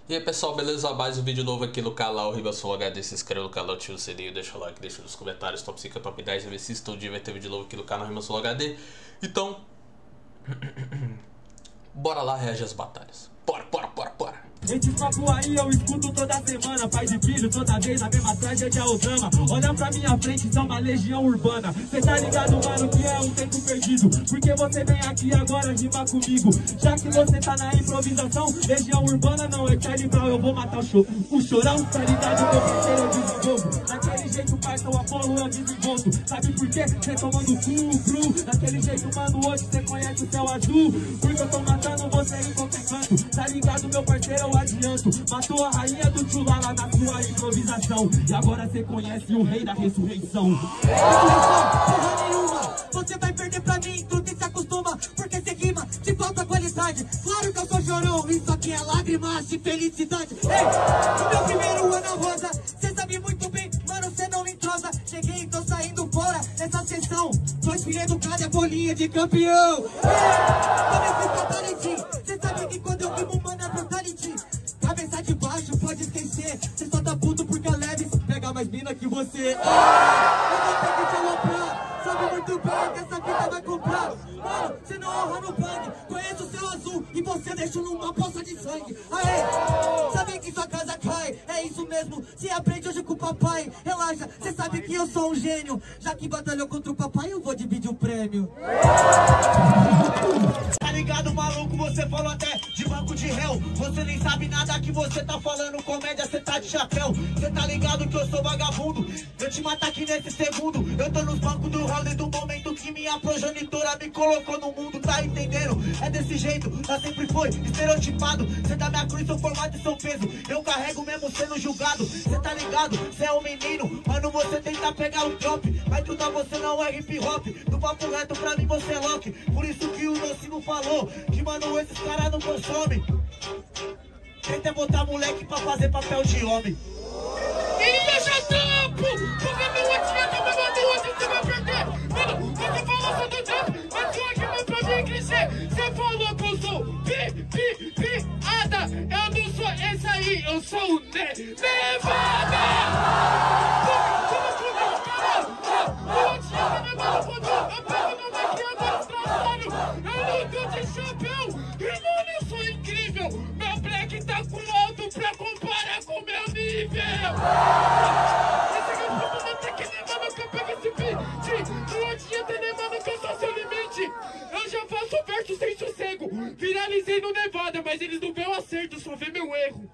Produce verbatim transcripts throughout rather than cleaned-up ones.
E aí pessoal, beleza? Mais um vídeo novo aqui no canal Ribação H D. Se inscreve no canal, ativa o sininho, deixa o like, deixa nos comentários top cinco, top dez. Ver se todo dia vai ter vídeo novo aqui no canal Ribação H D. Então, bora lá reagir às batalhas. Bora, bora, bora, bora. Esse papo aí eu escuto toda semana. Pai de filho, toda vez a mesma tragédia ou drama. Olha pra minha frente, são uma legião urbana. Cê tá ligado, mano, que é um tempo perdido. Porque você vem aqui agora rimar comigo. Já que você tá na improvisação, legião urbana não é Charlie Brown, eu vou matar o show. O chorão, tá ligado, meu parceiro, eu desenvolvo. Daquele jeito, parça, o Apolo eu desenvolvo. Sabe por quê? Cê tomando cu, cru. Daquele jeito, mano, hoje cê conhece o céu azul. Porque eu tô matando você em qualquer canto. Tá ligado, meu parceiro, adianto. Matou a rainha do Tchula lá na sua improvisação. E agora cê conhece o rei da ressurreição. Ressurreição, porra nenhuma. Você vai perder pra mim, tu nem se acostuma. Porque cê rima de falta qualidade. Claro que eu sou chorão, isso aqui é lágrimas de felicidade. Ei, no meu primeiro ano rosa, cê sabe muito bem, mano, cê não entrosa. Cheguei e tô saindo fora nessa sessão. Tô educado, é bolinha de campeão. Ei, comecei com talentinho. Cê sabe que quando eu rimo, mano, é brutality. Cabeça de baixo, pode esquecer. Cê só tá puto porque a Leves pega mais mina que você. Eu vou ter que te aloprar. Sabe muito bem que essa vida vai comprar. Mano, cê não honra no bang. Conheço o céu azul e você deixa numa poça de sangue. Aê, sabe que sua casa cai. É isso mesmo, se aprende hoje com o papai. Relaxa, cê sabe que eu sou um gênio. Já que batalhou contra o papai, eu vou dividir o prêmio. Tá ligado, maluco, você falou até de banco de réu. Você nem sabe nada que você tá falando, comédia, cê tá de chapéu. Cê tá ligado que eu sou vagabundo, eu te matar aqui nesse segundo. Eu tô nos bancos do round do momento que minha progenitora me colocou no mundo, tá entendendo? É desse jeito, tá sempre foi estereotipado. Cê tá minha cruz, seu formato e seu peso. Eu carrego mesmo sendo julgado. Cê tá ligado, cê é um menino, mano, você tenta pegar o drop. Mas tudo a você não é hip hop. Do papo reto pra mim você é lock. Por isso que o Nocivo falou que, mano, esses caras não consomem. Tenta botar moleque pra fazer papel de homem. Ele deixa trampo, porque não adianta, meu mano, hoje você vai perder. Mano, você falou só do trampo, mas hoje não pra mim crescer. Você falou que eu sou pi, pi, piada. Eu não sou esse aí, eu sou o Ne Nevada. Como que não, cara? Não adianta, meu mano, quando eu pego no daqui, eu tô estressado. Eu não tô de chapéu, e mano, eu sou incrível. Meu black tá com alto pra comparar com meu nível. Esse aqui é o problema, tá que nem mano que eu pego esse beat. Não adianta nem mano que eu sou seu limite. Eu já faço verso sem sossego. Viralizei no Nevada, mas eles não vê o acerto, só vê meu erro.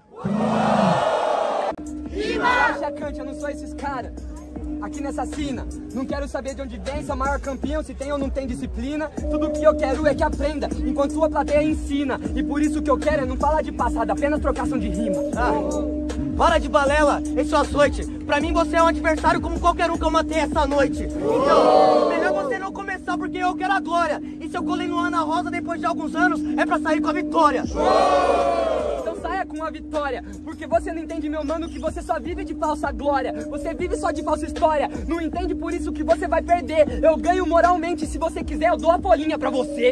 Relaxa, Cante, eu não sou esses caras. Aqui nessa cena, não quero saber de onde vem, se é o maior campeão, se tem ou não tem disciplina. Tudo que eu quero é que aprenda, enquanto sua plateia ensina. E por isso que eu quero é não falar de passado, apenas trocação de rima. Ah, para de balela, esse é o açoite. Pra mim você é um adversário como qualquer um que eu matei essa noite. Então, melhor você não começar porque eu quero a glória. E se eu colei no Ana Rosa depois de alguns anos, é pra sair com a vitória. Então saia com a vitória, porque você não entende, meu mano, que você só vive de falsa glória. Você vive só de falsa história, não entende, por isso que você vai perder. Eu ganho moralmente, se você quiser eu dou a folhinha pra você.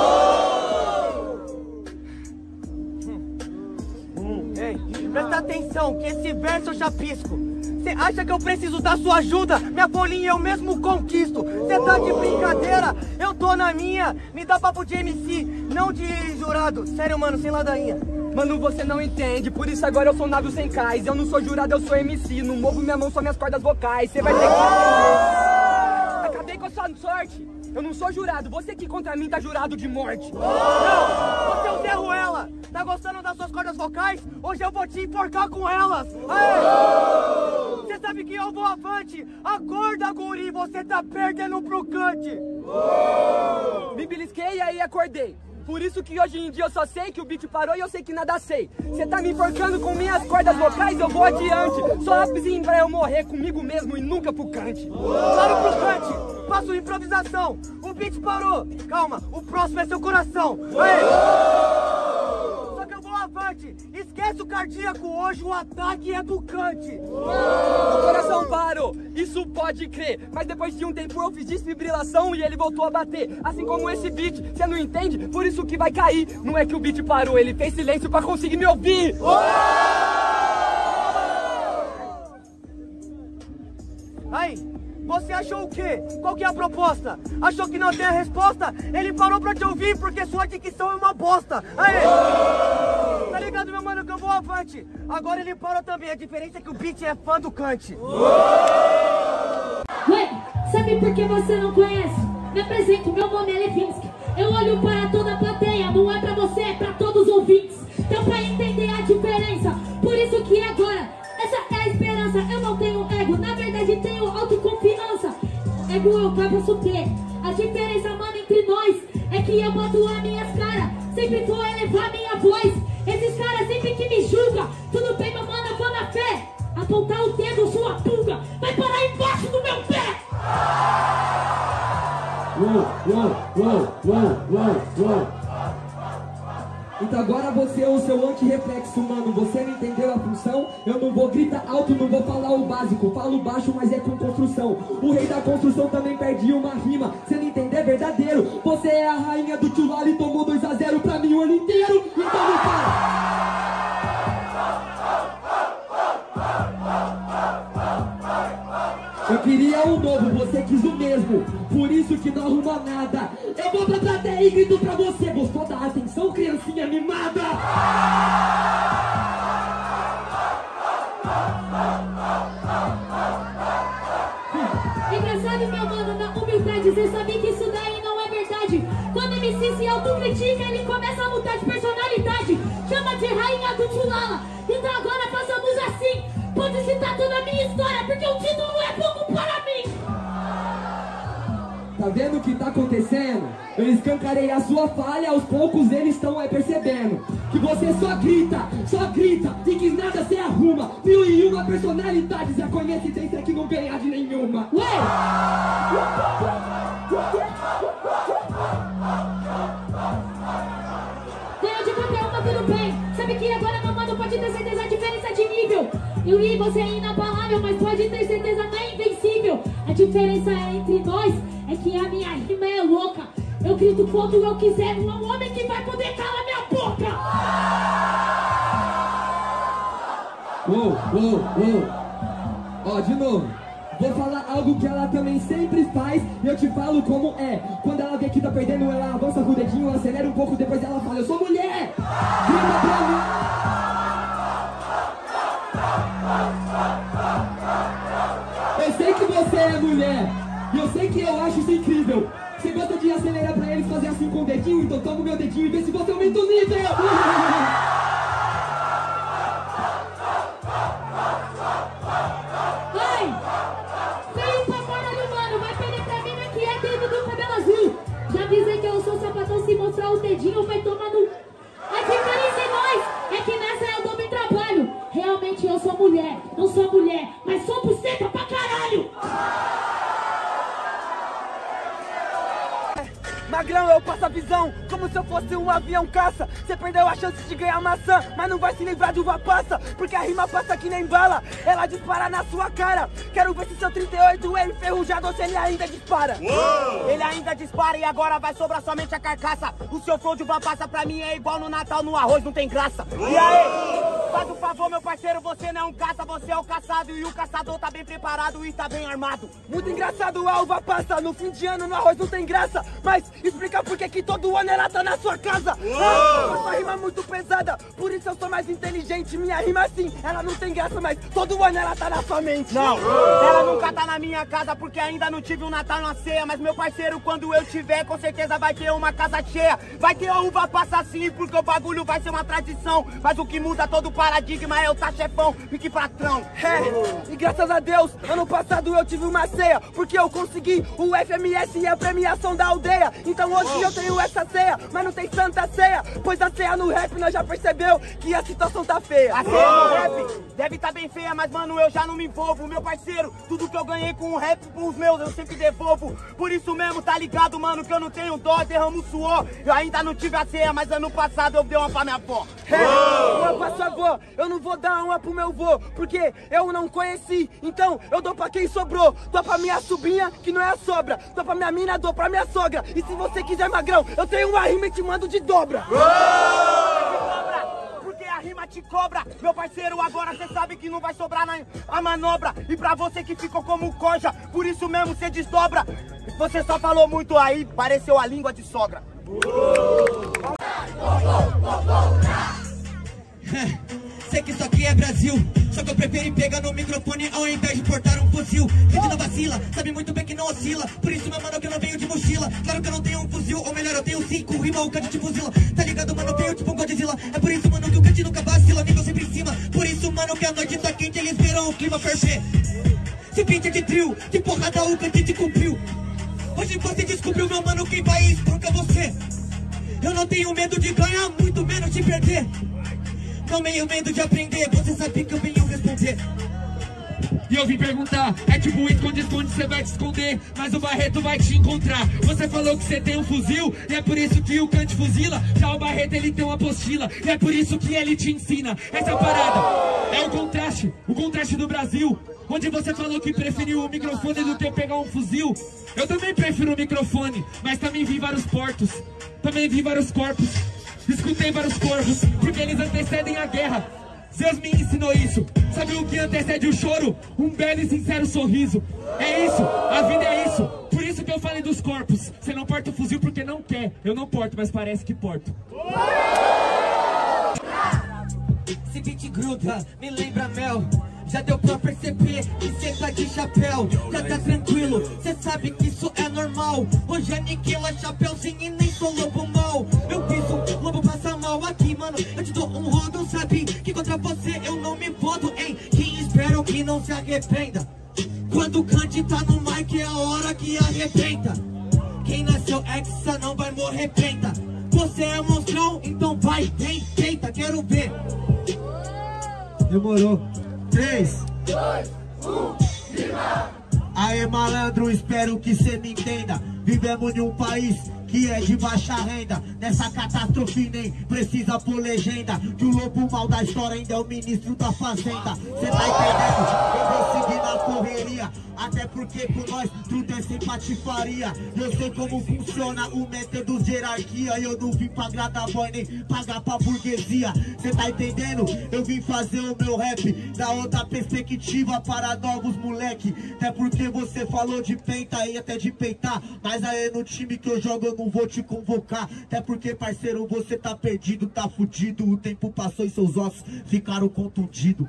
Hum, ei, presta atenção que esse verso eu já pisco. Cê acha que eu preciso da sua ajuda? Minha folhinha eu mesmo conquisto. Cê tá de brincadeira? Eu tô na minha. Me dá papo de M C, não de jurado. Sério, mano, sem ladainha. Mano, você não entende, por isso agora eu sou um navio sem cais. Eu não sou jurado, eu sou M C. Não movo minha mão, só minhas cordas vocais. Cê vai ter que entender. Acabei com a sua sorte. Eu não sou jurado, você que contra mim tá jurado de morte. Não, você é o Zé Ruela. Tá gostando das suas cordas vocais? Hoje eu vou te enforcar com elas. Você sabe que eu vou avante. Acorda, guri, você tá perdendo pro cante. Me belisquei e aí acordei. Por isso que hoje em dia eu só sei que o beat parou e eu sei que nada sei. Cê tá me enforcando com minhas cordas vocais, eu vou adiante. Só rapidinho pra eu morrer comigo mesmo e nunca pro cante. Claro pro cante, faço improvisação. O beat parou, calma, o próximo é seu coração. Aê. Só que eu vou avante, Cante, esquece o cardíaco, hoje o ataque é do Cante. O coração parou, isso pode crer. Mas depois de um tempo eu fiz desfibrilação e ele voltou a bater. Assim como esse beat, você não entende? Por isso que vai cair. Não é que o beat parou, ele fez silêncio pra conseguir me ouvir. Aí, você achou o quê? Qual que é a proposta? Achou que não tem a resposta? Ele parou pra te ouvir porque sua dicção é uma bosta. Aí, tá ligado, meu mano, que eu vou avante. Agora ele parou também, a diferença é que o beat é fã do Cante. Ué, sabe por que você não conhece? Me apresento, meu nome é Levinsky. Eu olho para toda a plateia, não é pra você, é pra todos os ouvintes. Deu pra entender a diferença, por isso que agora, essa é a esperança. Eu não tenho ego, na verdade tenho autoconfiança. Ego eu faço o quê? A diferença, mano, entre nós é que eu boto a minhas caras, sempre vou elevar minha voz. Esses caras sempre que me julgam, tudo bem, meu mano, eu vou na fé. Apontar o dedo, sua pulga, vai parar embaixo do meu pé. Uou, uou, uou, uou, uou, uou. Então agora você é o seu anti-reflexo, mano. Você não entendeu a função? Eu não vou gritar alto, não vou falar o básico. Falo baixo, mas é com construção. O rei da construção também perde uma rima. Você não entender é verdadeiro. Você é a rainha do Tchulali e tomou dois a zero pra mim o ano inteiro. Então não para. Eu queria um novo, você quis o mesmo. Por isso que não arruma nada. Eu vou pra plateia e grito pra você. Gostou da atenção, criancinha mimada? Engraçado, meu mano, na humildade, você sabe que isso daí não é verdade. Quando o M C se autocritica, ele começa a mudar de personalidade. Chama de rainha do Tchulala. Então agora façamos assim. Pode citar toda a minha história, porque o título é pouco para mim. Tá vendo o que tá acontecendo? Eu escancarei a sua falha, aos poucos eles estão é, percebendo que você só grita, só grita, e que nada se arruma. Mil e uma personalidades, a coincidência que não ganha de nenhuma. Ué! Ganhou de qualquer uma, tudo bem. Sabe que agora, meu mano, pode ter certeza a diferença de nível. Eu e você é inabalável, mas pode ter certeza não é invencível. A diferença entre nós é que a minha rima é louca. Eu grito quando eu quiser, não é um homem que vai poder calar minha boca. Uou, uou, uou. Ó, de novo. Vou falar algo que ela também sempre faz, e eu te falo como é. Quando ela vê que tá perdendo, ela avança com o dedinho, acelera um pouco, depois ela fala: eu sou mulher! Grita pra mim! Eu sei que você é mulher, e eu sei que eu acho isso incrível. Você gosta de acelerar pra eles fazer assim com o dedinho? Então toma o meu dedinho e vê se você aumenta o nível! Se mostrar o dedinho, vai tomar no... A diferença em nós é que nessa eu dou meu trabalho. Realmente eu sou mulher, não sou mulher, mas sou buceta pra caralho. Magrão, eu passo a visão como se eu fosse um avião caça. Você perdeu a chance de ganhar maçã, mas não vai se livrar de uva passa, porque a rima passa que nem bala, ela dispara na sua cara. Quero ver se seu trinta e oito é enferrujado ou se ele ainda dispara. Uou! Ele ainda dispara e agora vai sobrar somente a carcaça. O seu flow de uva passa pra mim é igual no Natal, no arroz não tem graça. Uou! E aí, faz o favor, meu parceiro, você não é um caça, você é o caçado. E o caçador tá bem preparado e tá bem armado. Muito engraçado a uva passa, no fim de ano no arroz não tem graça. Mas explica por que que todo ano ela tá na sua casa. Ah, sua rima é muito pesada, por isso eu sou mais inteligente. Minha rima sim, ela não tem graça, mas todo ano ela tá na sua mente. Não, ela nunca tá na minha casa, porque ainda não tive um Natal na ceia. Mas meu parceiro, quando eu tiver, com certeza vai ter uma casa cheia. Vai ter a uva passa sim, porque o bagulho vai ser uma tradição. Mas o que muda todo o paradigma, eu tá chefão, pique patrão. É, e graças a Deus, ano passado eu tive uma ceia, porque eu consegui o F M S e a premiação da aldeia. Então hoje eu tenho essa ceia, mas não tem santa ceia, pois a ceia no rap nós já percebeu que a situação tá feia. A ceia no rap deve tá bem feia, mas mano, eu já não me envolvo. Meu parceiro, tudo que eu ganhei com o rap, com os meus, eu sempre devolvo. Por isso mesmo, tá ligado, mano, que eu não tenho dó, derramo suor. Eu ainda não tive a ceia, mas ano passado eu dei uma pra minha avó. É, uma pra sua avó, eu não vou dar uma pro meu vô, porque eu não conheci, então eu dou pra quem sobrou. Dou pra minha sobrinha, que não é a sobra. Dou pra minha mina, dou pra minha sogra. E se você quiser magrão, eu tenho uma rima e te mando de dobra. Porque a rima te cobra. Meu parceiro, agora cê sabe que não vai sobrar na a manobra. E pra você que ficou como coja, por isso mesmo cê desdobra. Você só falou muito aí, pareceu a língua de sogra. Sei que isso aqui é Brasil, só que eu preferi pegar no microfone ao invés de portar um fuzil. Gente não vacila, sabe muito bem que não oscila. Por isso, meu mano, que eu não venho de mochila. Claro que eu não tenho um fuzil, ou melhor, eu tenho cinco. Rima o cante te fuzila, tá ligado, mano, eu venho tipo um Godzilla. É por isso, mano, que o cante nunca vacila, nível sempre em cima. Por isso, mano, que a noite tá quente, eles viram o clima ferver. Se pinta de trio, de porrada o cante te cumpriu. Hoje você descobriu, meu mano, quem vai espancar você. Eu não tenho medo de ganhar, muito menos de perder. Não tenho medo de aprender, você sabe que eu venho responder. E eu vim perguntar, é tipo esconde-esconde, você vai te esconder, mas o Barreto vai te encontrar. Você falou que você tem um fuzil, e é por isso que o Cante fuzila. Já o Barreto, ele tem uma apostila, e é por isso que ele te ensina. Essa parada é o contraste, o contraste do Brasil. Onde você falou que preferiu o microfone do que pegar um fuzil. Eu também prefiro o microfone, mas também vi vários portos, também vi vários corpos. Escutei vários corvos, porque eles antecedem a guerra. Zeus me ensinou isso. Sabe o que antecede o choro? Um belo e sincero sorriso. É isso, a vida é isso. Por isso que eu falei dos corpos. Você não porta o fuzil porque não quer. Eu não porto, mas parece que porto. Esse beat gruda, me lembra mel. Já deu pra perceber que cê tá de chapéu. Já tá tranquilo, cê sabe que isso é normal. Hoje aniquila chapéuzinho e nem sou lobo mal. Eu piso, lobo passa mal aqui, mano. Eu te dou um rodo, sabe que contra você eu não me boto, hein? Quem espero que não se arrependa. Quando o Cante tá no mic é a hora que arrebenta. Quem nasceu hexa não vai morrer penta. Você é monstrão, então vai, vem, tenta, quero ver. Demorou. três, dois, um, rima! Aê malandro, espero que cê me entenda. Vivemos em um país que é de baixa renda. Nessa catástrofe nem precisa pôr legenda. Que o lobo mal da história ainda é o ministro da fazenda. Cê tá entendendo? Eu vou seguir na correria. Até porque com nós tudo é sem patifaria. Eu sei como funciona o método de hierarquia. Eu não vim pra agradar boy nem pagar pra burguesia. Cê tá entendendo? Eu vim fazer o meu rap da outra perspectiva para novos moleque. Até porque você falou de penta e até de peitar. Mas aí no time que eu jogo eu não vou te convocar. Até porque parceiro você tá perdido, tá fudido. O tempo passou e seus ossos ficaram contundidos.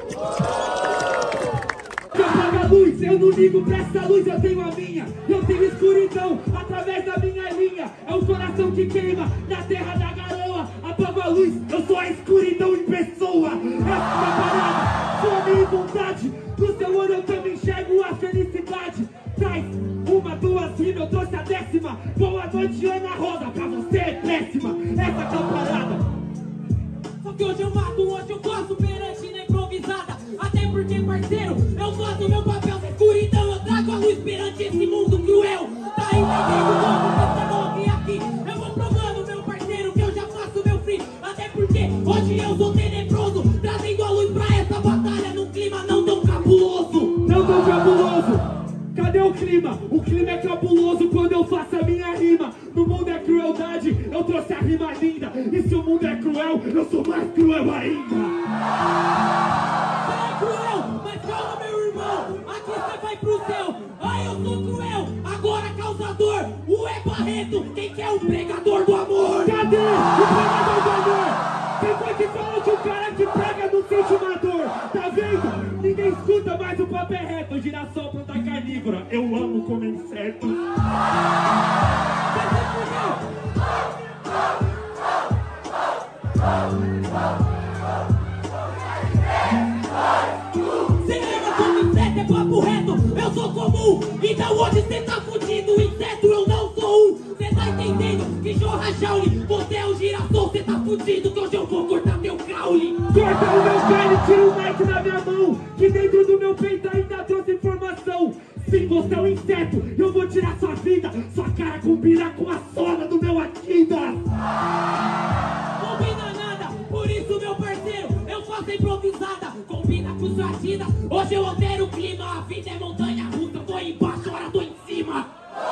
Eu apago a luz, eu não ligo pra essa luz, eu tenho a minha. Eu tenho escuridão através da minha linha. É o coração que queima na terra da garoa. Apago a luz, eu sou a escuridão em pessoa. Essa é a parada, sou a minha vontade. Pro seu olho eu também enxergo a felicidade. Traz uma, duas rimas, eu trouxe a décima. Boa noite, Ana Rosa, pra você é péssima. Essa que é a parada. Só que hoje eu mato, hoje eu gosto perante na improvisada. Até porque, parceiro, eu faço meu papel da escuridão. Eu trago a luz perante esse mundo cruel. Tá entendendo como você morre aqui? Eu vou provando, meu parceiro, que eu já faço meu free. Até porque hoje eu sou tenebroso, trazendo a luz pra essa batalha num clima não tão cabuloso. Não tão cabuloso. Cadê o clima? O clima é cabuloso quando eu faço a minha rima. No mundo é crueldade, eu trouxe a rima linda. E se o mundo é cruel, eu sou mais cruel ainda. Você é cruel, mas calma meu irmão. Aqui você vai pro céu. Ai, eu sou cruel, agora causador. O é Barreto, quem que é o pregador do amor? Cadê o pregador do amor? Quem foi que falou que o cara que prega não sente uma dor? Tá vendo? Ninguém escuta mais o papo é reto. Girassol, planta carnívora, eu amo comer inseto. Então hoje cê tá fudido, inseto eu não sou um. Cê tá entendendo? Que jorra Jauli, você é um girassol, cê tá fudido, que hoje eu vou cortar meu caule. Corta o meu caule, tira o mic da minha mão, que dentro do meu peito ainda trouxe informação. Sim, você é um inseto, eu vou tirar sua vida, sua cara combina com a sola do meu Adidas. Combina nada, por isso meu parceiro, eu faço improvisada. Combina com sua Adidas, hoje eu altero o clima. A vida é montanha russa, tô embaixo, agora tô em cima.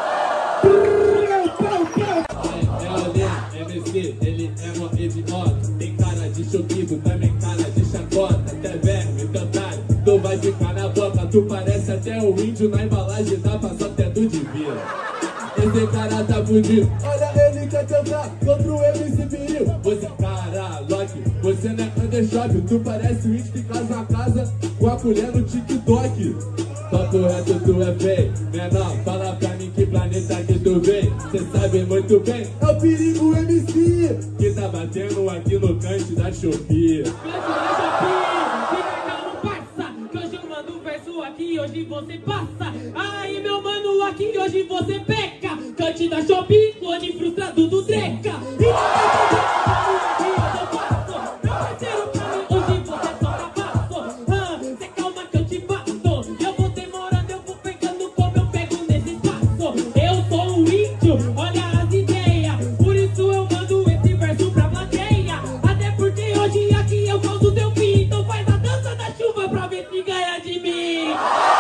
É M C, ele é mó idiota. Tem cara de choquido, também cara de chacota. Até verme, cantalho, tu vai ficar na boca. Tu parece até o índio na embalagem da passa até do divino. Esse cara tá fudido, olha ele quer tentar contra o M C viril. Você é cara, Loki, você não é undershop. Tu parece o índio que casa a casa com a colher no TikTok. Papo reto, tu é feio, menor, fala pra mim que planeta que tu vem. Cê sabe muito bem, é o perigo M C que tá batendo aqui no cante da Shopee. Cante da Shopee, fica calmo, parça, que hoje eu mando um verso aqui, hoje você passa. Aí meu mano, aqui hoje você peca. Cante da Shopee, clone frustrado do Dreca. E não aqui eu passo, meu parceiro pra mim, hoje você só trapasso. Ah, cê calma que eu te passo. Eu vou demorando, eu vou pegando como eu pego nesse espaço. Eu sou um índio, olha as ideias, por isso eu mando esse verso pra plateia. Até porque hoje aqui eu causo teu fim, então faz a dança da chuva pra ver se ganha de mim.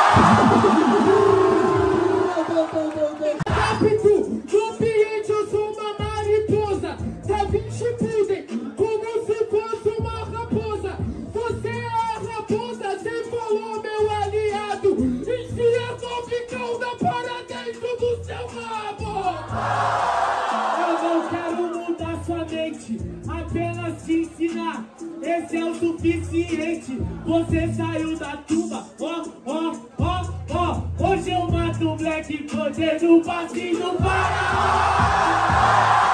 Rápido, no ambiente eu sou uma mariposa. Da Vinci Pudem, como se fosse uma raposa. Você é a raposa, você falou meu aliado. Enfia sua bicalda para dentro do seu rabo. Eu não quero mudar sua mente, apenas te ensinar. Esse é o suficiente. Você saiu da tumba, ó, ó, ó, ó. Hoje eu mato o Black Panther no passinho do Faraó.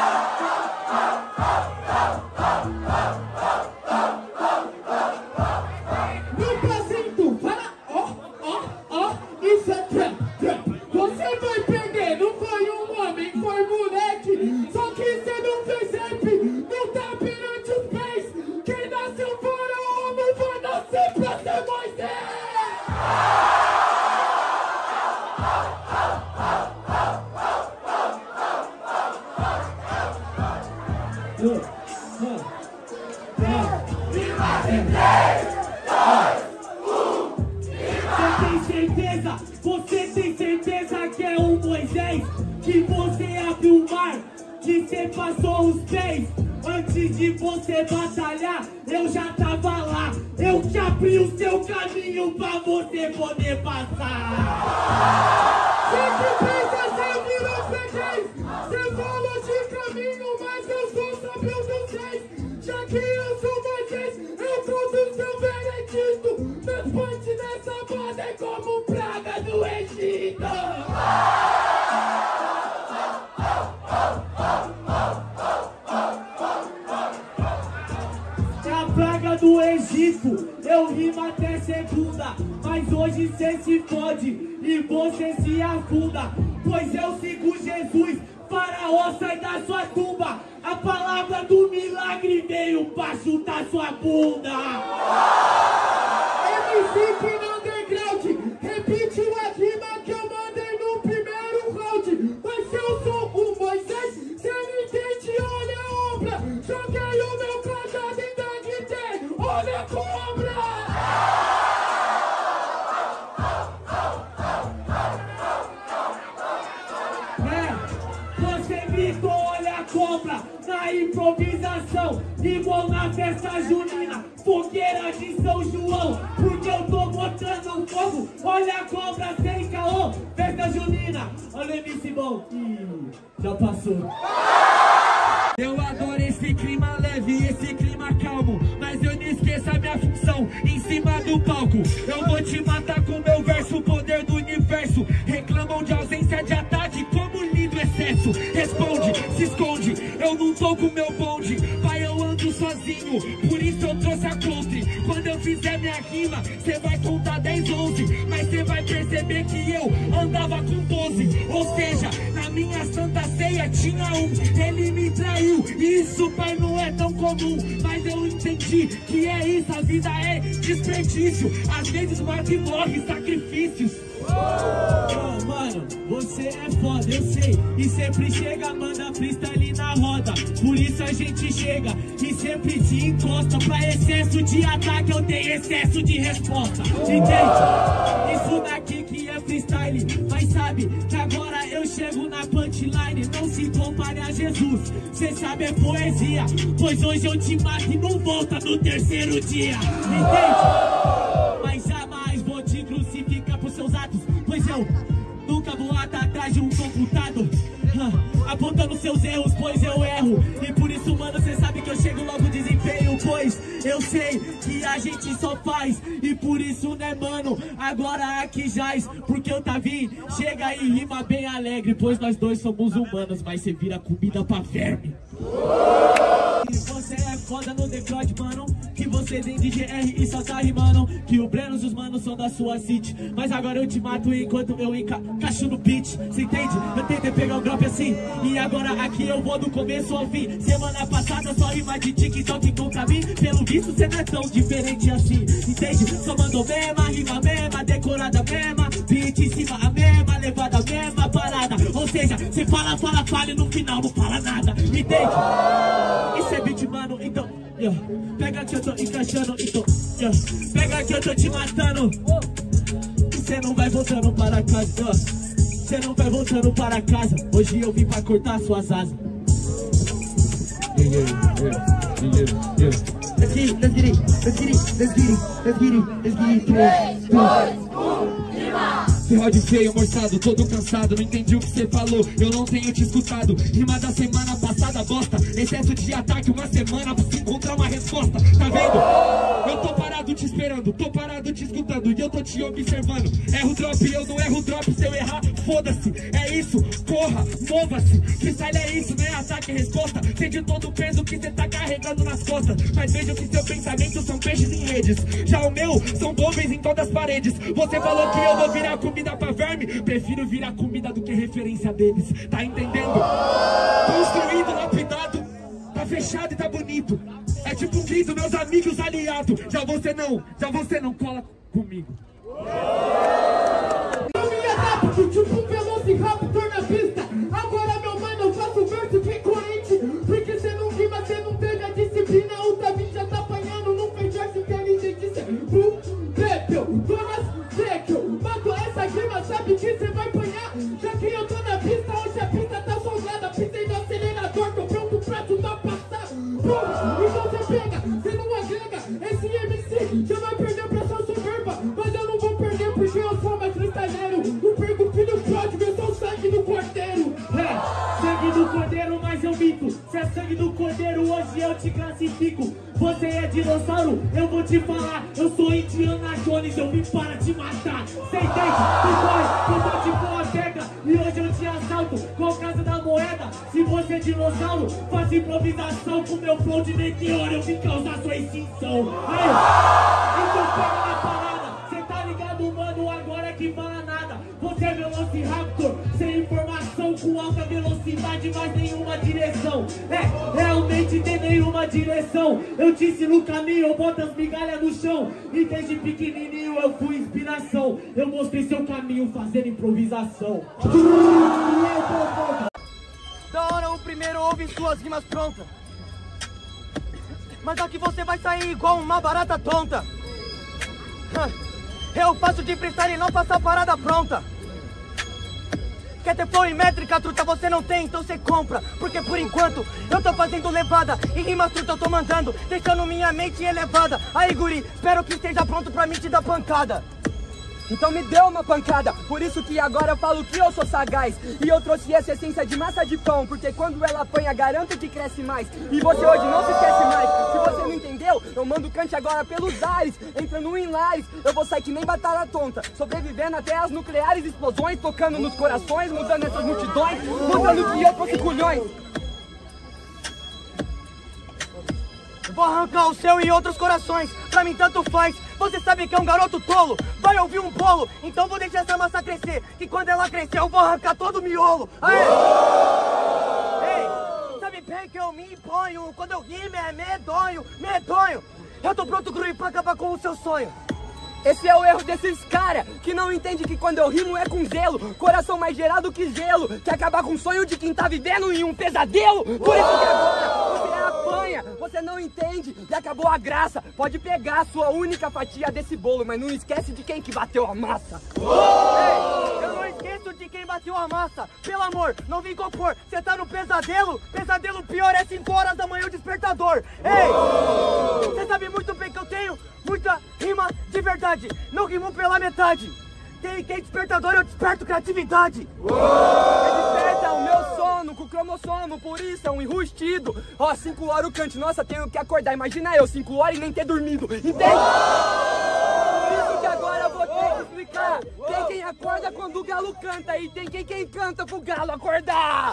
No passinho do Faraó, ó, ó, isso é trap, trap. Você vai perder, não foi um homem, foi moleque. Só que você não percebe, não tá perante os pés. Quem nasceu Faraó não vai nascer pra ser Moisés. Você tem certeza? Você tem certeza que é um Moisés? Que você abriu o mar, que você passou os pés? Antes de você batalhar, eu já tava lá. Eu te abri o seu caminho pra você poder passar. Sempre pensa, você virou freguês. Você falou de caminho, mas eu sou saber dos reis. Já que eu sou Moisés, eu produzo seu veredito. Meus punch nessa banda é como praga do Egito. É a praga do Egito, eu rimo até segunda. Mas hoje cê se fode e você se afunda. Pois eu sigo Jesus, Faraó sai da sua tumba. A palavra do milagre veio pra chutar sua bunda. M C que no underground repetiu a rima que eu mandei no primeiro round. Mas se eu sou o Moisés, cê não entende, olha a obra. Joguei o meu cajado e daguitei, olha a cobra. É, você gritou, olha a cobra, na improvisação, igual na festa junina, fogueira de São João, porque eu tô botando fogo, olha a cobra sem caô, festa junina, olha o M C bom, ih, já passou. Eu adoro esse clima leve, esse clima calmo, mas eu não esqueço a minha função em cima do palco. Eu vou te matar com meu verso, o poder do universo. Reclamam de ausência de ataque, como lindo excesso. Responde, se esconde, eu não tô com meu bonde. Pai, eu ando sozinho, por isso eu trouxe a country. Quando eu fizer minha rima, cê vai contar dez, onze, mas cê vai perceber que eu ando tinha um, ele me traiu. Isso, pai, não é tão comum, mas eu entendi que é isso, a vida é desperdício. Às vezes morre e morre, sacrifícios. Oh, mano, você é foda, eu sei. E sempre chega, manda freestyle na roda. Por isso a gente chega e sempre te encosta. Pra excesso de ataque eu tenho excesso de resposta. Entende? Isso daqui que é freestyle. Mas sabe que agora eu chego na punchline. Não se compare a Jesus, cê sabe é poesia. Pois hoje eu te mato e não volta no terceiro dia. Entende? Mas jamais vou te crucificar por seus atos, pois eu nunca vou atrás de um computador ah, apontando seus erros, pois eu erro. E por isso, mano, cê sabe que eu chego logo desempenho, pois eu sei que a gente só faz. E por isso, né, mano, agora aqui jaz, porque eu tá vindo, chega e rima bem alegre. Pois nós dois somos humanos, mas cê vira comida pra verme. Você é foda no decode, mano, que você tem D J R e só tá rimando. Que o Breno e os manos são da sua city, mas agora eu te mato enquanto eu encaixo no beat. Cê entende? Eu tentei pegar o drop assim, e agora aqui eu vou do começo ao fim. Semana passada só rima de TikTok contra mim. Pelo visto cê não é tão diferente assim, entende? Só mandou mesma, rima mesma, decorada mesma, beat em cima a mesma, levada a mesma parada. Ou seja, cê fala, fala, fala e no final não fala nada, entende? Isso é beat, mano, então yeah. Pega que eu tô encaixando, então yeah. Pega que eu tô te matando. Cê não vai voltando para casa, yeah. Cê não vai voltando para casa. Hoje eu vim pra cortar suas asas. Yeah, yeah, yeah, yeah, yeah. Let's get it, let's get it, let's get it, let's get it, let's get it, let's get it. três, dois, um, rima! Ferrode feio, moçado, todo cansado. Não entendi o que você falou, eu não tenho te escutado. Rima da semana passada, bosta. Excesso de ataque, uma semana pra se encontrar uma resposta. Tá vendo? Eu tô parado te esperando, tô parado te escutando e eu tô te observando. Erro drop, eu não erro drop. Se eu errar, foda-se. É isso, corra, mova-se. Freestyle é isso, né? Ataque e resposta. Sei de todo o peso que você tá carregando nas costas, mas vejo que seu pensamento são peixes em redes. Já o meu, são móveis em todas as paredes. Você falou que eu vou virar comida pra verme. Prefiro virar comida do que referência deles. Tá entendendo? Construído, lapidado, tá fechado e tá bonito. É tipo um grito, meus amigos aliados. Já você não, já você não cola comigo. Eu me adapto, tipo um Velociraptor na pista. Agora, meu mano, eu faço verso que corrente. Porque cê não rima, cê não teve a disciplina. O Davi já tá apanhando, não fez verso inteligente. Cê, bum, Pepeu, Thomas, Zekel. Mato essa rima, sabe que cê vai apanhar. Já que eu tô na pista, hoje a pista tá solgada. Pisei no acelerador, tô pronto pra tu tá passar. Bum, então cê pega, cê não agrega. Esse M C já vai perder pra sua soberba. Mas eu não vou perder porque eu sou mais freestyleiro. Não perco filho pródigo, eu sou sangue do cordeiro. É, sangue do cordeiro, mas eu minto. Se é sangue do cordeiro, hoje eu te classifico. Você é dinossauro, eu vou te falar. Eu sou Indiana Jones, eu vim para te matar. Cê entende? Tu vai, eu tô de boa pega. E hoje eu te assalto com a casa da moeda. Se você é dinossauro, faz improvisação. Com meu flow de meteoro, eu vim causar sua extinção. Aí, então pega na parada. Cê tá ligado, mano, agora que fala nada. Você é Velociraptor, sem informação, com alta velocidade, mas nenhuma direção. É, realmente tem nenhuma direção. Eu te ensino o caminho, eu boto as migalhas no chão. E desde pequenininho eu fui inspiração. Eu mostrei seu caminho fazendo improvisação. Da hora o primeiro ouve suas rimas prontas, mas aqui você vai sair igual uma barata tonta. Eu faço de freestyle e não faço a parada pronta. Quer ter flow e métrica, truta, você não tem, então você compra. Porque por enquanto eu tô fazendo levada e rimas truta eu tô mandando, deixando minha mente elevada. Aí guri, espero que esteja pronto pra mim te dar pancada. Então me deu uma pancada, por isso que agora eu falo que eu sou sagaz. E eu trouxe essa essência de massa de pão, porque quando ela apanha garanto que cresce mais. E você hoje não se esquece mais. Se você não entendeu, eu mando cante agora pelos ares, entrando em lares. Eu vou sair que nem batalha tonta, sobrevivendo até as nucleares explosões, tocando nos corações, mudando essas multidões, mudando que eu fosse culhões. Vou arrancar o seu e outros corações, pra mim tanto faz. Você sabe que é um garoto tolo, vai ouvir um bolo. Então vou deixar essa massa crescer, que quando ela crescer eu vou arrancar todo o miolo. Aê! vem que eu me imponho. Quando eu rimo é medonho, medonho. Eu tô pronto, Grui, pra acabar com o seu sonho. Esse é o erro desses cara que não entende que quando eu rimo é com zelo, coração mais gerado que gelo, que acabar com o sonho de quem tá vivendo em um pesadelo. Por isso que agora você apanha, você não entende e acabou a graça. Pode pegar a sua única fatia desse bolo, mas não esquece de quem que bateu a massa. Ei, eu não esqueço de quem bateu a massa. Pelo amor, não vim compor. Você tá no pesadelo? Pesadelo pior é cinco horas da manhã o despertador. Ei, você sabe muito bem que eu tenho muita rima de verdade. Não rimo pela metade. Tem quem despertador, eu desperto criatividade. Você desperta o meu sono com o cromossomo, por isso é um enrustido. Ó, cinco horas o cante, nossa, tenho que acordar. Imagina eu, cinco horas e nem ter dormido, entende? Por isso que agora eu vou ter que explicar. Tem quem acorda quando o galo canta e tem quem, quem canta pro galo acordar.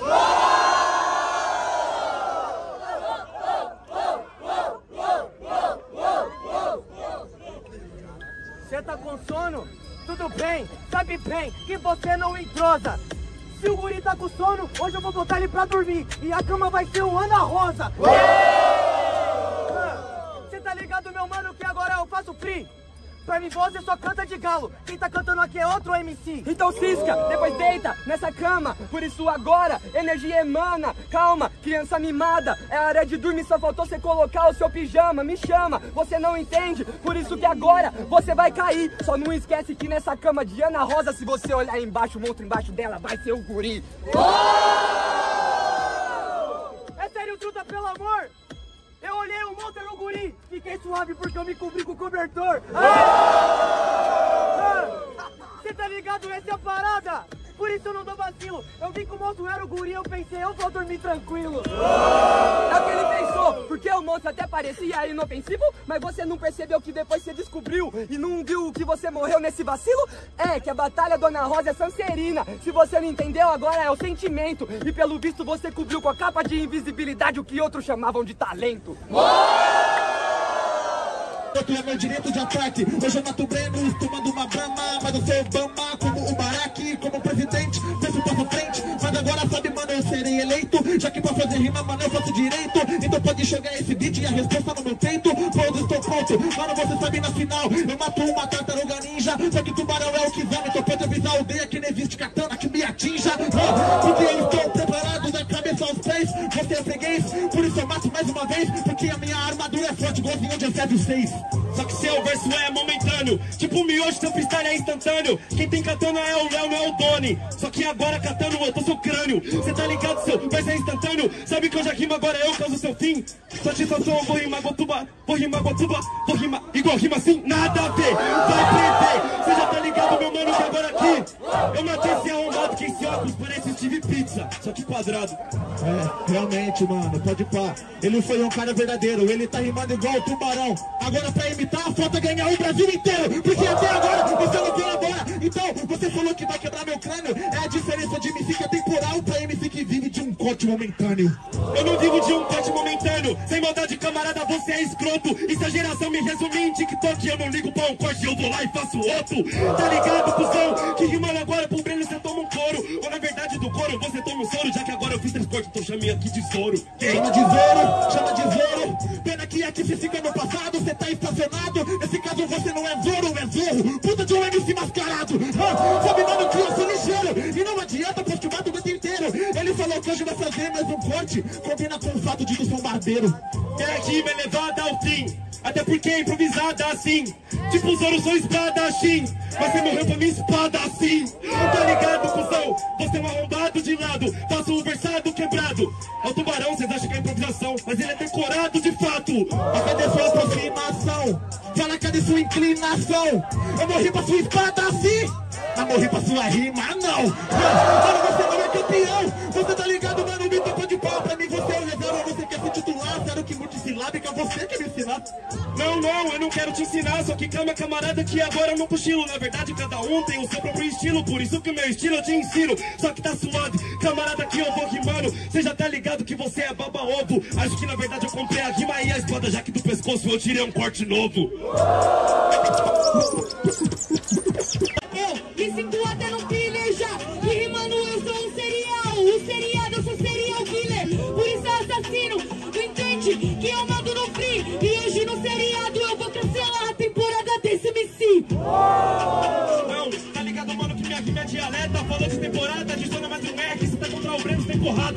Você tá com sono? Tudo bem, sabe bem que você não entrosa. Se o guri tá com sono, hoje eu vou botar ele pra dormir e a cama vai ser o Ana Rosa. Você tá ligado, meu mano, que agora eu faço free? Pra mim você só canta de galo, quem tá cantando aqui é outro M C. Então cisca, depois deita nessa cama. Por isso agora, energia emana. Calma, criança mimada, é hora de dormir, só faltou você colocar o seu pijama. Me chama, você não entende, por isso que agora você vai cair. Só não esquece que nessa cama de Ana Rosa, se você olhar embaixo, o monstro embaixo dela vai ser o guri. É sério, truta, pelo amor? Eu olhei o monstro no guri, fiquei suave porque eu me cobri com o cobertor. Você tá ligado? Essa é a parada. Por isso eu não dou vacilo. Eu vi que o monstro era o guri, eu pensei, eu vou dormir tranquilo. É o que ele pensou, porque o monstro até parecia inofensivo, mas você não percebeu que depois você descobriu e não viu que você morreu nesse vacilo? É que a batalha Dona Rosa é Sancerina. Se você não entendeu, agora é o sentimento. E pelo visto você cobriu com a capa de invisibilidade o que outros chamavam de talento. Tu é meu direito de ataque. Hoje eu mato o Breno, tomando uma brama. Mas eu sou Obama, como o Barack, como presidente. Penso pra frente, mas agora sabe, mano, eu serei eleito. Já que pra fazer rima, mano, eu faço direito. Então pode chegar esse beat e a resposta no meu peito. Todos estou pronto, mano, você sabe na final. Eu mato uma tartaruga ninja, só que tubarão é o que vale. Então pode avisar a aldeia que não existe katana que me atinja. Ah, porque eu estou preparado da cabeça aos pés. Você é freguês, por isso eu mato mais uma vez. Porque a minha armadura é forte, igualzinho de Eusébio seis. Só que seu verso é momentâneo, tipo miojo, seu freestyle é instantâneo. Quem tem katana é o Léo, não é o Doni. Só que agora katana eu tô seu crânio. Cê tá ligado, seu verso é instantâneo. Sabe que eu já rimo, agora eu causo seu fim. Satisfação, vou rimar Gotuba, vou rimar Gotuba, vou rimar igual rima assim, nada a ver. Vai prender, cê já tá ligado, meu mano, que agora aqui eu matei esse arrombado que esse óculos parece Steve Pizza, só que quadrado. É, realmente, mano, pode pá. Ele foi um cara verdadeiro, ele tá rimando igual o tubarão. Agora pra imitar, falta ganhar o Brasil inteiro. Porque até agora você não colabora. Então, você falou que vai quebrar meu crânio. É a diferença de M C que é temporal pra M C que vive de um corte momentâneo. Eu não vivo de um corte momentâneo. Sem maldade, camarada, você é escroto. E se a geração me resumir em TikTok, eu não ligo pra um corte, eu vou lá e faço outro. Tá ligado, cuzão? Que rimando agora pro Breno, você toma um couro. Ou na verdade do couro, você toma um soro. Já que agora eu fiz três cortes, então chamei aqui de soro. Chama de Zoro, chama de Zoro. Pena que aqui você fica no passado, você tá estacionado. Nesse caso você não é Zoro, é Zorro. Puta de um M C mascarado. Ah, sabe, mano, que eu sou ligeiro. E não adianta, pois que mato o tempo inteiro. Ele falou que hoje vai fazer mais um corte. Combina com o fato de que sou um barbeiro. Minha rima é levada ao fim, até porque é improvisada assim. Tipo Zoro, sou espadachim, mas você morreu pra minha espada assim. Tá ligado, cuzão? Você é um arrombado de lado. Faço o versado quebrado. É o tubarão, vocês acham que é improvisação, mas ele é decorado de fato. Mas cadê sua aproximação? Fala, cadê sua inclinação? Eu morri pra sua espada assim, mas morri pra sua rima, não. Mano, você não é campeão. Você tá ligado, mano, me toca de pau. Pra mim você é o reserva, você quer se titular. Sério que multissilábica, você quer me ensinar? Não, não, eu não quero te ensinar. Só que calma, camarada, que agora eu não cochilo. Na verdade, cada um tem o seu próprio estilo. Por isso que o meu estilo eu te ensino. Só que tá suave, camarada, que eu vou rimando. Cê já tá ligado que você é baba-ovo. Acho que na verdade eu comprei a rima e a espada, já que do pescoço eu tirei um corte novo. Eu me sinto até no killer já. E rimando eu sou um serial. O seriado eu sou serial killer. Por isso eu assassino.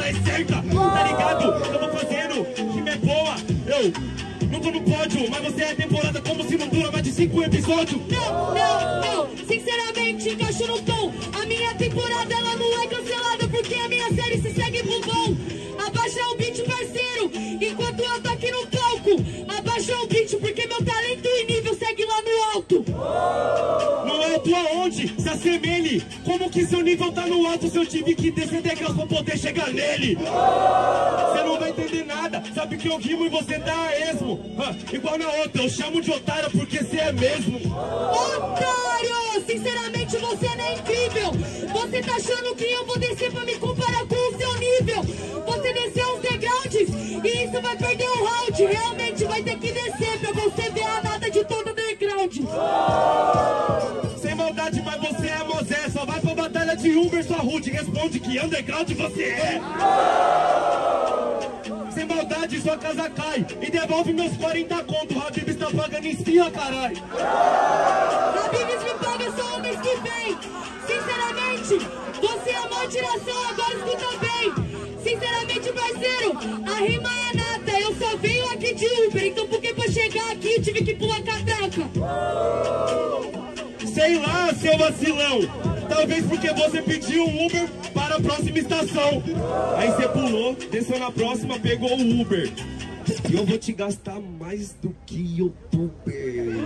é certa, tá ligado? Eu vou fazendo, rima é boa, eu não tô no pódio, mas você é temporada como se não dura mais de cinco episódios. Não, não, não, sinceramente encaixo no tom. A minha temporada ela não é cancelada porque a minha série se segue pro bom. Abaixa o beat, parceiro, enquanto eu tô aqui no palco. Abaixa o beat porque meu talento e nível segue lá no alto. No alto aonde? Se assemelhe. Como que seu nível tá no alto se eu tive que descer degraus pra poder chegar nele? Você não vai entender nada, sabe que eu rimo e você tá a esmo. Ah, igual na outra, eu chamo de otário porque você é mesmo. Otário, sinceramente você não é incrível. Você tá achando que eu vou descer pra me comparar com o seu nível? Você desceu uns degraus e isso vai perder o round. Realmente vai ter que descer pra você ver a nada de todo underground. Sem maldade, mas você é Mosé. Só vai pra batalha de Uber, sua rude. Responde que underground você é. Sem maldade, sua casa cai e devolve meus quarenta conto. O Habibs tá pagando em cima, caralho. Habibs me paga só o mês que vem. Sinceramente, você é uma tiração, agora escuta bem. Sinceramente, parceiro, a rima é nada. Eu só venho aqui de Uber, então por que pra chegar aqui eu tive que pular catraca? Sei lá, seu vacilão. Talvez porque você pediu um Uber para a próxima estação. Aí você pulou, desceu na próxima, pegou o Uber. E eu vou te gastar mais do que youtuber.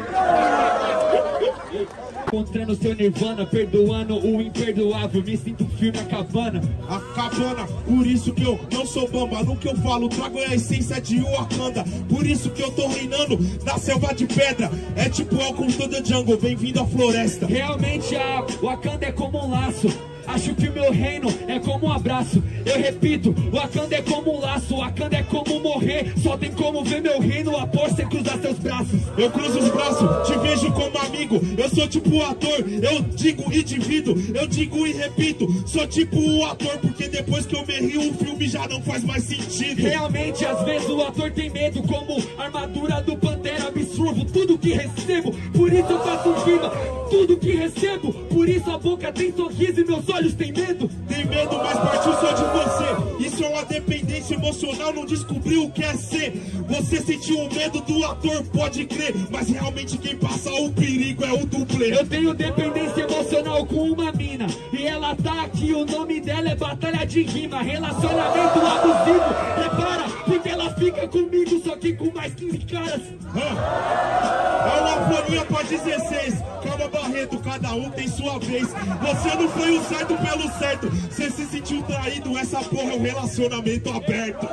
Encontrando seu nirvana, perdoando o imperdoável. Me sinto firme a cabana. A cabana, por isso que eu não sou bamba. No que eu falo, trago a essência de Wakanda. Por isso que eu tô reinando na selva de pedra. É tipo Welcome to the Jungle, bem-vindo à floresta. Realmente a Wakanda é como um laço. Acho que o meu reino é como um abraço. Eu repito, Wakanda é como um laço. Wakanda é como morrer. Só tem como ver meu reino após você cruzar seus braços. Eu cruzo os braços, te vejo como amigo. Eu sou tipo o ator, eu digo e divido. Eu digo e repito, sou tipo o ator. Porque depois que eu me rio, o filme já não faz mais sentido. Realmente, às vezes o ator tem medo. Como a armadura do Pantera, absorvo tudo que recebo. Por isso eu faço rima, tudo que recebo. Por isso a boca tem sorriso e meus olhos têm medo. Tem medo, mas partiu só de você. Isso é uma dependência emocional, não descobriu o que é ser. Você sentiu o medo do ator, pode crer. Mas realmente quem passa o perigo é o dublê. Eu tenho dependência emocional com uma mina e ela tá aqui, o nome dela é Batalha de Rima. Relacionamento abusivo, repara, porque ela fica comigo, só que com mais quinze caras. ah. É uma folhinha pra dezesseis. Calma, Barreto, cada um tem sua vez. Você não foi o certo pelo certo. Você se sentiu traído, essa porra é um relacionamento aberto.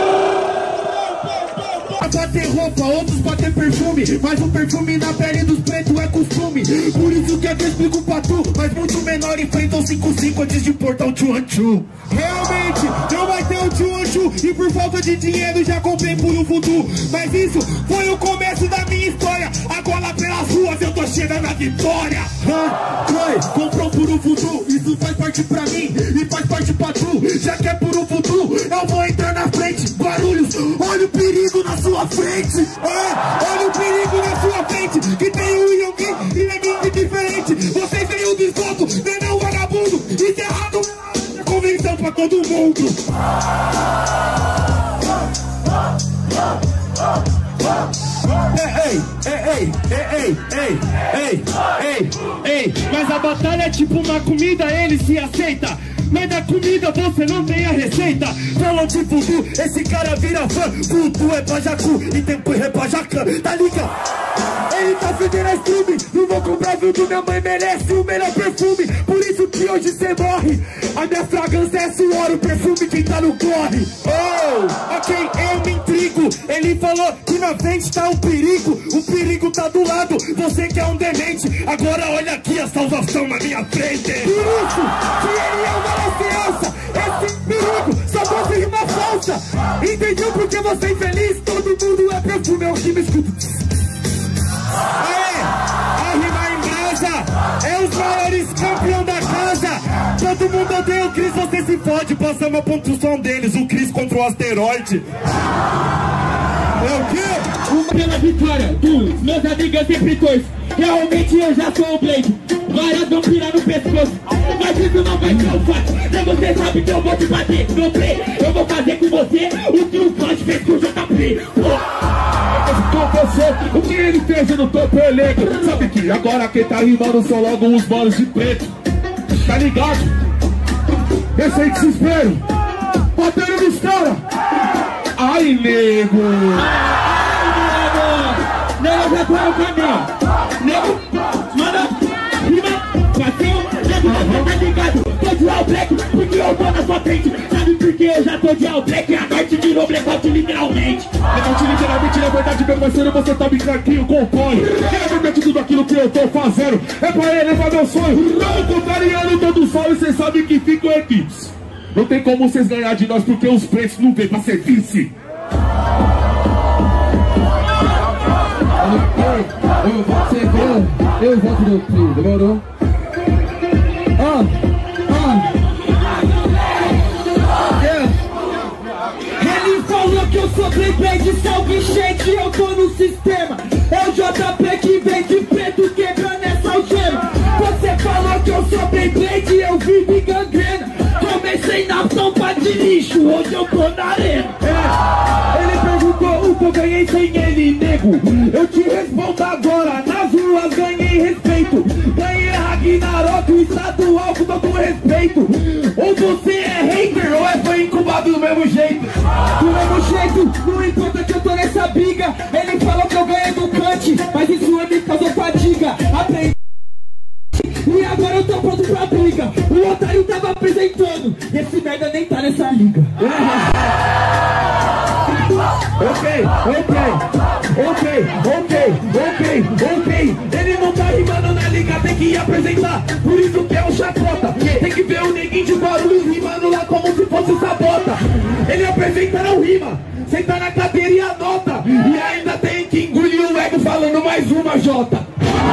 Bater roupa, outros bater perfume, mas o perfume na pele dos pretos é costume. Por isso que eu te explico pra tu, mas muito menor enfrentam cinco cinco antes de portar o tchuanchu. Realmente, não vai ter o tchuanchu e por falta de dinheiro já comprei por um voodoo. Mas isso foi o começo da minha história, agora pelas ruas eu tô chegando na vitória. Ah, foi, comprou por um voodoo, isso faz parte pra mim e faz parte pra tu. Já que é por um voodoo, eu vou entrar na frente. Barulhos, olha o perigo na sua frente. Ah, olha o perigo na sua frente, que tem o Yongui e neguinho diferente. Vocês têm o desconto, nem não vagabundo. Enterrado, convenção pra todo mundo. Ei, ei, ei, ei, ei, ei, ei, ei. Mas a batalha é tipo uma comida, ele se aceita. Mas da comida você não tem a receita. Falou de voodoo, esse cara vira fã. Voodoo é pra Jacu e tempo é pra Jacan, tá ligado? Ele tá fedendo a estrume. Não vou comprar voodoo, minha mãe merece o melhor perfume. Por isso que hoje cê morre. A minha fragrância é suor, o perfume que tá no corre. Oh, ok, eu me intrigo. Ele falou que na frente tá um perigo. O perigo tá do lado, você que é um demente. Agora olha aqui a salvação na minha frente. Por isso que ele é uma criança. Esse perigo só você rima falsa. Entendeu porque você é infeliz? Todo mundo é perfume, é o que me escuta. Aê, a rima em brasa é os maiores campeão da casa. Todo mundo odeia o Cris, você se fode. Passamos a pontuação deles, o Cris contra o asteroide. É o quê? Pela vitória dos meus amigos sempre torço. Realmente eu já sou o Blade. Várias vão pirar no pescoço. você. Mas isso não vai ser um fato. E você sabe que eu vou te bater. Meu play, eu vou fazer com você o que o Fante fez com o J P. Com você, o que ele fez no topo elenco. Sabe que agora quem tá rimando são logo os manos de preto. Tá ligado? Esse aí que se espera. Batendo nos caras. Ai, nego. Nego, já tá o caminho. Nego, manda, rima, bateu. Nego, tá ligado? Tô de all black, porque eu tô na sua frente. Sabe por que eu já tô de all black? A norte virou blackout literalmente. Blackout literalmente, na verdade, meu parceiro, você tá brincando com o pole. É verdade, tudo aquilo que eu tô fazendo é pra elevar meu sonho. Tamo contrariando todo o sol e cês sabem que ficam equipes. Não tem como vocês ganhar de nós porque os preços não vêm pra ser vice. Eu voto sem ver, eu voto no trio, demorou? Ah, ah. Yeah. Ele falou que eu sou playboy de salve gente, eu tô no sistema. É o J P que vem de preto quebrando essa algema. Você falou que eu sou playboy e eu vivo em gangrena. Comecei na tampa de lixo, hoje eu tô na arena. É, ele perguntou o que eu ganhei sem ele, nego. Eu te respondo agora, nas ruas ganhei respeito. Ganhei Ragnarok, o estadual com todo respeito. Ou você é hater ou é fã incubado do mesmo jeito. Do mesmo jeito, não importa que eu tô nessa briga. Ele falou que eu ganhei do Kant, mas isso me causou fadiga. Aprendi. E agora eu tô pronto pra briga. O otário tava apresentando e esse merda nem tá nessa liga. Ok, ok, ok, ok, ok, ok. Ele não tá rimando na liga, tem que apresentar. Por isso que é um chacota. Tem que ver o neguinho de Guarulhos rimando lá como se fosse sabota. Ele apresenta, não rima. Senta na cadeira e anota. E ainda tem que engolir o ego falando mais uma Jota.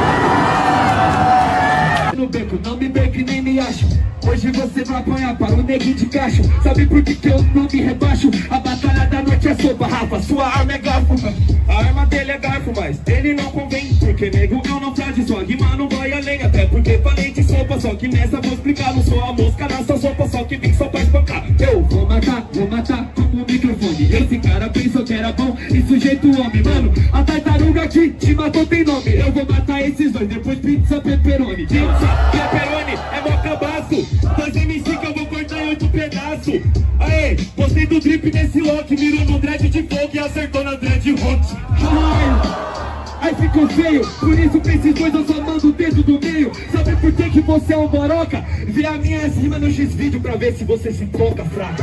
No beco, não me beque nem me acho. Hoje você vai apanhar para o neguinho de cacho. Sabe por que que eu não me rebaixo? A batalha da noite é sopa, Rafa, sua arma é garfo. A arma dele é garfo, mas ele não convém. Porque nego eu não frade, sua rima não vai além. Até porque falei de sopa, só que nessa vou explicar. Não sou a mosca na sua sopa, só que vim só pra espancar. Eu vou matar, vou matar como o microfone. Esse cara pensou que era bom e sujeito homem. Mano, a tartaruga que te matou tem nome. Eu vou matar esses dois, depois pizza pepperoni. Pizza pepperoni é mó cabaço. Dois M C que eu vou cortar em oito pedaços. Aê, gostei do drip nesse lock. Mirou no dread de fogo e acertou na dread hot. Ai, ficou feio, por isso pra esses dois eu só mando o dedo do meio. Sabe por que que você é um boroca? Vê a minha rima no X-Vídeo pra ver se você se toca, fraco.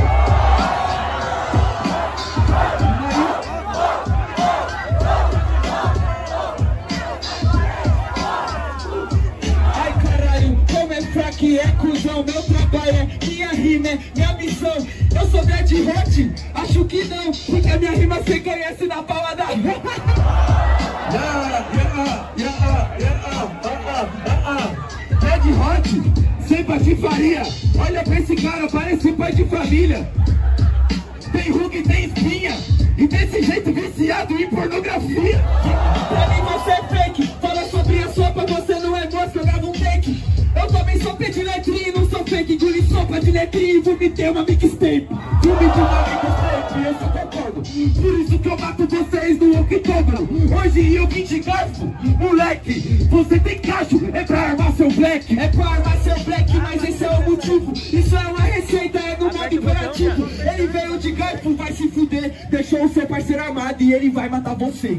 Ai, caralho, como é fraco e é cuzão. Meu trabalho é minha rima, é minha missão. Eu sou dread hot? Acho que não, porque a minha rima você conhece na palma da mão. Yeah, yeah, yeah, yeah, uh, uh, uh. Dread hot, sem patifaria. Olha pra esse cara, parece pai de família. Tem ruga e tem espinha, e desse jeito viciado em pornografia. Pra mim você é fake, fala sobre a sopa, você não é moça, eu gravo um take. Eu também sou pé de letrinha e não sou fake. Engoli sopa de letrinha e vomitei uma mixtape. Vomitei uma mixtape, eu só concordo. Por isso que eu mato vocês no octógono. Hoje eu vim de garfo, moleque. Você tem cacho, é pra armar seu black. É pra armar seu black, mas esse é o motivo. Isso é uma receita, é no modo imperativo. Ele veio de garfo, vai se fuder. Deixou o seu parceiro armado e ele vai matar você.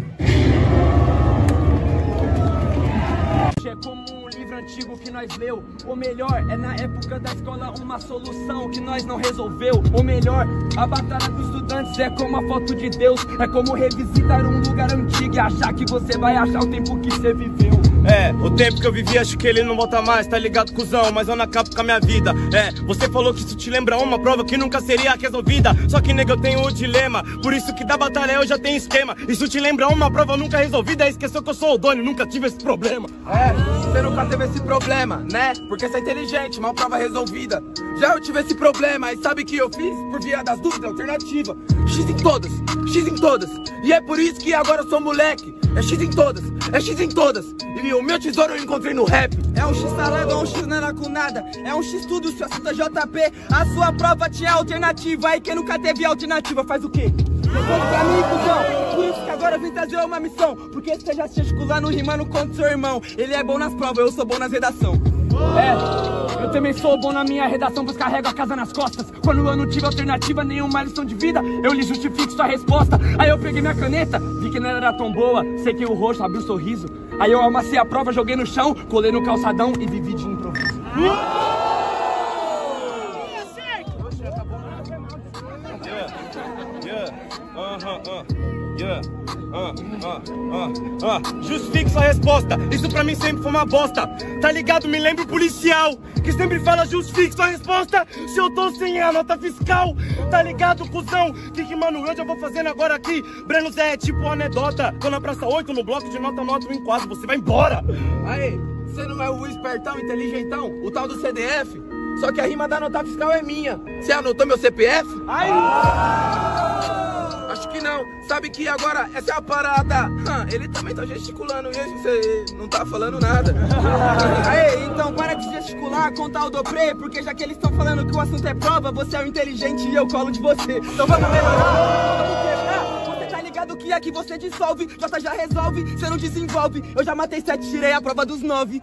É como um livro antigo que nós leu. O melhor é na época da escola uma solução que nós não resolveu. O melhor, a batalha dos estudantes é como a foto de Deus. É como revisitar um lugar antigo e achar que você vai achar o tempo que você viveu. É, o tempo que eu vivi acho que ele não volta mais, tá ligado, cuzão? Mas eu não acabo com a minha vida. É, você falou que isso te lembra uma prova que nunca seria resolvida. Só que, nega, eu tenho o dilema, por isso que da batalha eu já tenho esquema. Isso te lembra uma prova nunca resolvida, esqueceu que eu sou o dono e nunca tive esse problema. É, você nunca teve esse problema, né? Porque você é inteligente, uma prova resolvida. Já eu tive esse problema, e sabe o que eu fiz? Por via das dúvidas, alternativa. X em todas, X em todas. E é por isso que agora eu sou moleque. É X em todas, é X em todas. E o meu tesouro eu encontrei no rap. É um X salado ou um X nada com nada. É um X tudo, se assunto é J P. A sua prova tinha alternativa. Aí quem nunca teve alternativa faz o quê? Responde pra mim, cuzão. Por isso que agora eu vim trazer uma missão. Porque você já se gesticulando, rimando contra seu irmão. Ele é bom nas provas, eu sou bom nas redação. É, eu também sou bom na minha redação, pois carrego a casa nas costas. Quando eu não tive alternativa, nenhuma lição de vida, eu lhe justifico sua resposta. Aí eu peguei minha caneta, vi que não era tão boa, sequei o rosto, abri o sorriso. Aí eu amassei a prova, joguei no chão, colei no calçadão e vivi de improviso. Yeah, uh, uh, uh, uh. Justifique a resposta, isso pra mim sempre foi uma bosta. Tá ligado? Me lembro policial que sempre fala justifique a resposta se eu tô sem a nota fiscal. Tá ligado, cuzão? Que que, mano, eu já vou fazendo agora aqui. Breno Zé é tipo anedota. Tô na praça oito, no bloco de nota, nota, um enquadro, você vai embora. Aí, você não é o espertão, inteligentão, o tal do C D F? Só que a rima da nota fiscal é minha. Você anotou meu C P F? Aí! Acho que não, sabe que agora essa é a parada. Hum, ele também tá gesticulando isso, você não tá falando nada. Aê, então para de gesticular, contar o dobrê. Porque já que eles estão falando que o assunto é prova, você é o inteligente e eu colo de você. Então vamos melhorar. Você tá ligado que aqui você dissolve, J já resolve, você não desenvolve. Eu já matei sete, tirei a prova dos nove.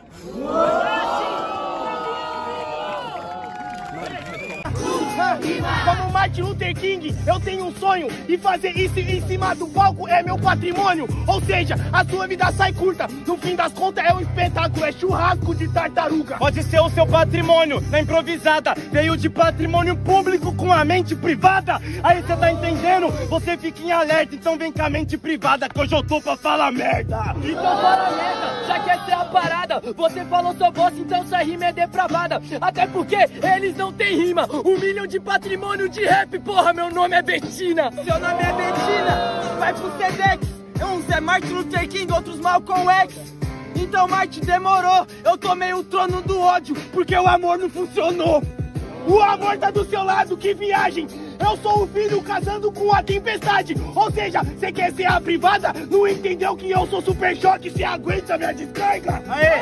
Como Martin Luther King, eu tenho um sonho. E fazer isso em cima do palco é meu patrimônio. Ou seja, a sua vida sai curta. No fim das contas é um espetáculo, é churrasco de tartaruga. Pode ser o seu patrimônio, na improvisada. Veio de patrimônio público com a mente privada. Aí cê tá entendendo? Você fica em alerta, então vem com a mente privada, que hoje eu tô pra falar merda. Então fala merda, já que essa é a parada. Você falou sua bosta, então sua rima é depravada. Até porque eles não têm rima. Um milhão de patrimônio de rap, porra, meu nome é Betina. Seu nome é Betina, vai pro Sedex. Uns é Martin Luther King, outros Malcolm X. Então Martin demorou, eu tomei o trono do ódio, porque o amor não funcionou. O amor tá do seu lado, que viagem. Eu sou o filho casando com a tempestade. Ou seja, você quer ser a privada? Não entendeu que eu sou super choque, se aguenta minha descarga. Aê!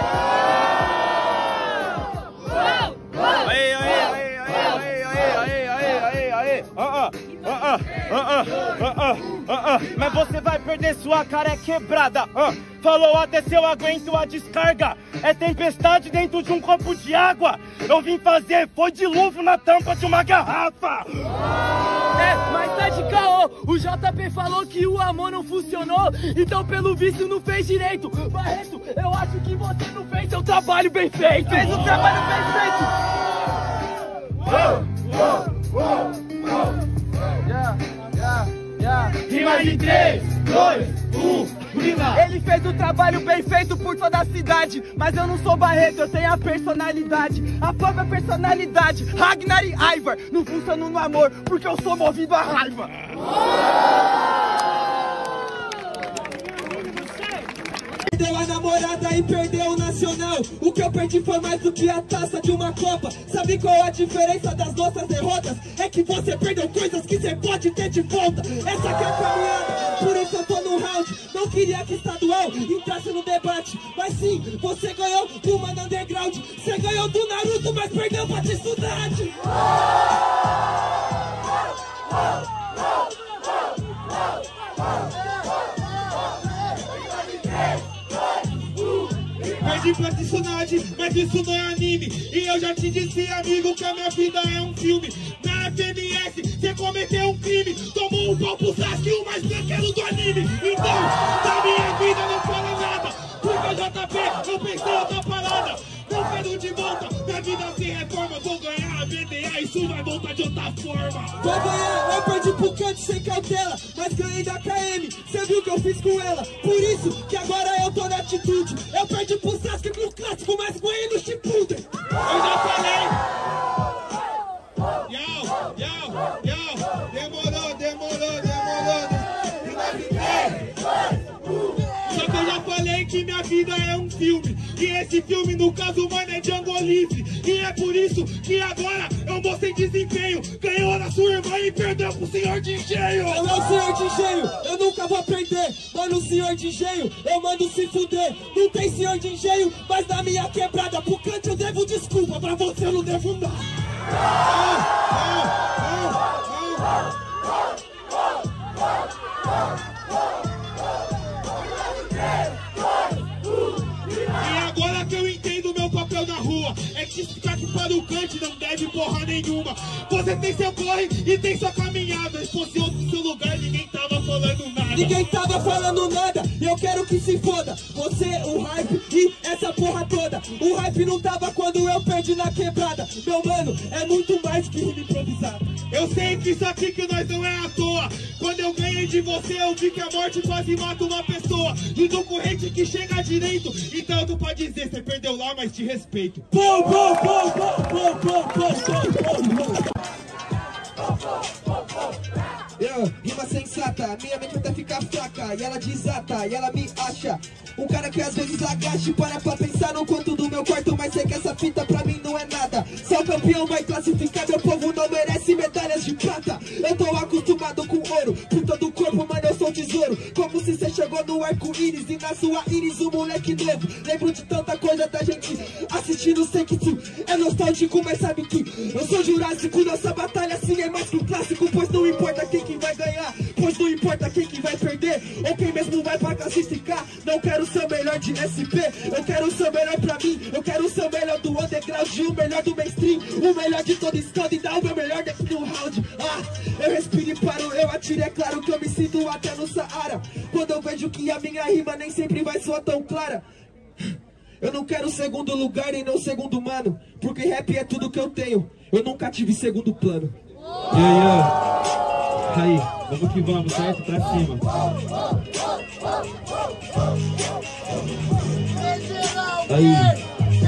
Aê, aê, aê, aê, aê, aê, aê, aê, aê. Ah, ah, ah, ah, ah, ah, ah. Mas você vai perder, sua cara é quebrada. Ah. Falou até se eu aguento a descarga. É tempestade dentro de um copo de água. Eu vim fazer, foi dilúvio na tampa de uma garrafa. É, mas tá de caô. O J P falou que o amor não funcionou, então pelo visto não fez direito. Barreto, eu acho que você não fez seu trabalho bem feito. Fez o trabalho bem feito. Yeah, yeah, yeah. Rima de três, dois, um, rima. Ele fez o trabalho bem feito por toda a cidade. Mas eu não sou Barreto, eu tenho a personalidade. A própria personalidade, Ragnar e Ivar. Não funciono no amor, porque eu sou movido à raiva. Perdeu a namorada e perdeu o nacional. O que eu perdi foi mais do que a taça de uma copa. Sabe qual a diferença das nossas derrotas? É que você perdeu coisas que você pode ter de volta. Essa que é a caminhada, por isso eu tô no round. Não queria que estadual entrasse no debate, mas sim, você ganhou do Mano Underground. Você ganhou do Naruto, mas perdeu pra te estudar. Perdi pra Tsunade, mas isso não é anime. E eu já te disse, amigo, que a minha vida é um filme. Na F M S, você cometeu um crime. Tomou um pau pro Sasuke, o mais branquelo do anime. Então, da minha vida não fala nada, porque J P, eu pensei outra parada. Não quero de volta, minha vida se reforma. Vou ganhar a V D A, isso vai voltar de outra forma. Vou ganhar, eu perdi pro canto sem cautela, mas ganhei da K M, cê viu o que eu fiz com ela. Por isso que agora eu tô na atitude. Eu perdi pro Sasuke pro clássico, mas ganhei no Shippuden. Eu já falei. Yau, yau, yau. Demorou, demorou, demorou. Só que eu já falei que minha vida é um filme. E esse filme, no caso, mano, é Django Livre. E é por isso que agora eu mostrei desempenho. Ganhou na sua irmã e perdeu pro senhor de engenho. Eu é o senhor de engenho, eu nunca vou perder. Mano, o senhor de engenho, eu mando se fuder. Não tem senhor de engenho, mas na minha quebrada pro canto eu devo desculpa, pra você eu não devo nada. Ah, ah, ah, ah. E agora que eu entendo meu papel na rua, é que explicar que para o cante não deve porra nenhuma. Você tem seu corre e tem sua caminhada. Se fosse outro seu lugar, ninguém tava falando nada. Ninguém tava falando nada, e eu quero que se foda. Você, o hype e essa porra toda. O hype não tava quando eu perdi na quebrada. Meu mano, é muito mais que rima improvisada. Eu sei que isso aqui que nós não é à toa. Quando eu ganhei de você, eu vi que a morte quase mata uma pessoa. E do corrente que chega direito. Então tu pode dizer, você perdeu lá, mas te respeito. Bom, bom, bom, bom, bom, bom, bom, bom, bom. Eu, rima sensata, minha mente até fica fraca. E ela desata, e ela me acha um cara que às vezes agache. Para pra pensar no quanto do meu quarto, mas sei que essa fita pra mim não é nada. Só o campeão vai classificar, meu povo não merece medalhas de prata. Eu tô acostumado com ouro, por todo o corpo, mano, eu sou tesouro. Como se cê chegou no arco-íris e na sua íris um moleque novo. Lembro de tanta coisa da gente assistindo Senkitsu. É nostálgico, mas sabe que eu sou jurássico. Nossa batalha assim é mais que um clássico. Pois não importa quem que vai ganhar, pois não importa quem que vai perder, ou quem mesmo vai pra classificar. Não quero ser o melhor de S P, eu quero ser o melhor pra mim. Eu quero ser o melhor do underground, o melhor do mainstream, o melhor de todo stand e dar o meu melhor daqui no round. Ah, eu respiro e paro, eu atiro, é claro que eu me sinto até no Saara. Quando eu vejo que a minha rima nem sempre vai soar tão clara. Eu não quero segundo lugar e não segundo mano, porque rap é tudo que eu tenho, eu nunca tive segundo plano. Yeah, yeah. Aí, vamos que vamos, certo? Pra cima. Aí.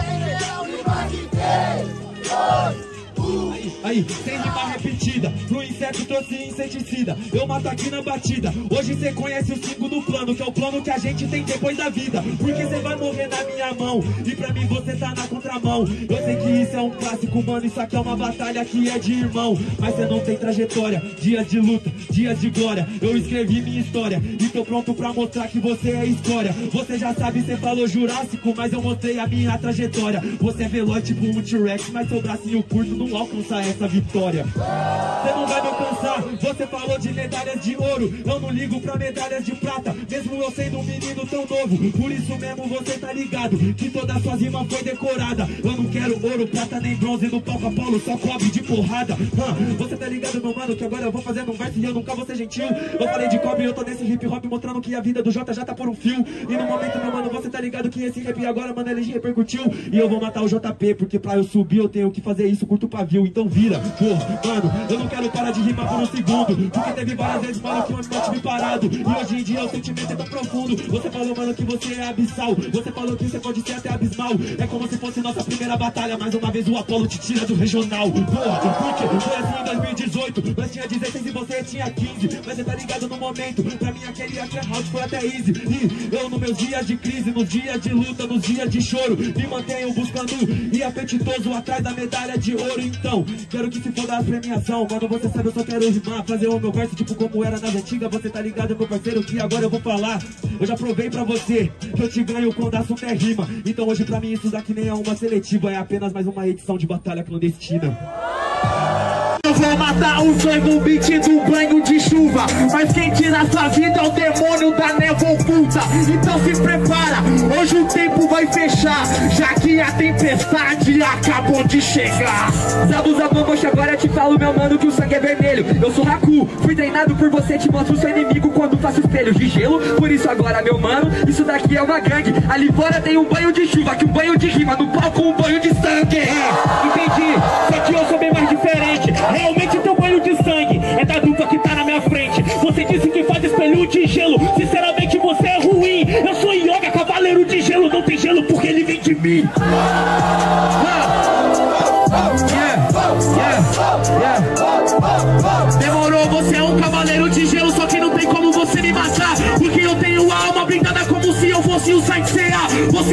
Aí, aí, sem rima repetida, pro inseto trouxe inseticida. Eu mato aqui na batida. Hoje cê conhece o segundo plano, que é o plano que a gente tem depois da vida. Porque cê vai morrer na minha mão, e pra mim você tá na contramão. Eu sei que isso é um clássico, mano, isso aqui é uma batalha que é de irmão. Mas cê não tem trajetória, dia de luta, dia de glória. Eu escrevi minha história, e tô pronto pra mostrar que você é história. Você já sabe, cê falou Jurássico, mas eu mostrei a minha trajetória. Você é veloz tipo um T-Rex, mas seu bracinho curto não alcança essa vitória. Você não vai me alcançar. Você falou de medalhas de ouro, eu não ligo pra medalhas de prata, mesmo eu sendo um menino tão novo. Por isso mesmo você tá ligado que toda sua rima foi decorada. Eu não quero ouro, prata nem bronze no palco Apolo, só cobre de porrada. Hum, você tá ligado, meu mano, que agora eu vou fazendo um verso e eu nunca vou ser gentil. Eu falei de cobre e eu tô nesse hip hop mostrando que a vida do Jota já tá por um fio. E no momento, meu mano, você tá ligado que esse rap agora, mano, ele repercutiu. E eu vou matar o J P, porque pra eu subir eu tenho que fazer isso, curto pavio. Então vira, porra, mano, eu não quero parar de rimar por um segundo, porque teve várias vezes, mano, que eu não tive parado. E hoje em dia o sentimento é tão profundo. Você falou, mano, que você é abissal, você falou que você pode ser até abismal. É como se fosse nossa primeira batalha, mais uma vez o Apolo te tira do regional. Porra, porque foi assim em dois mil e dezoito, nós tinha dezesseis e você tinha quinze. Mas você tá ligado no momento, pra mim aquele aqui é house, foi até easy. E eu nos meus dias de crise, nos dias de luta, nos dias de choro, me mantenho buscando e apetitoso atrás da medalha de ouro. Então, quero que se foda a premiação, mano, você sabe, eu só quero rimar, fazer o meu verso tipo como era nas antigas. Você tá ligado, meu parceiro, que agora eu vou falar. Eu já provei pra você que eu te ganho quando assunto é rima. Então hoje pra mim isso daqui nem é uma seletiva, é apenas mais uma edição de batalha clandestina. Eu vou matar o sonho no beat do banho de chuva, mas quem tira sua vida é o demônio da névoa oculta. Então se prepara, hoje o tempo vai fechar, já que a tempestade acabou de chegar. Zabu, Zabu, moxa, agora eu te falo, meu mano, que o sangue é vermelho. Eu sou Haku, fui treinado por você, te mostro o seu inimigo quando faço espelhos de gelo. Por isso agora, meu mano, isso daqui é uma gangue. Ali fora tem um banho de chuva, que um banho de rima, no palco um banho de sangue. Entendi, só que eu sou bem mais diferente. Realmente teu banho de sangue é da dupla que tá na minha frente. Você disse que faz espelho de gelo, sinceramente você é ruim. Eu sou Yoga, cavaleiro de gelo, não tem gelo porque ele vem de mim. Yeah, yeah, yeah. Demorou, você é um cavaleiro de gelo, só que não tem como você me matar, porque eu tenho a alma blindada como se eu fosse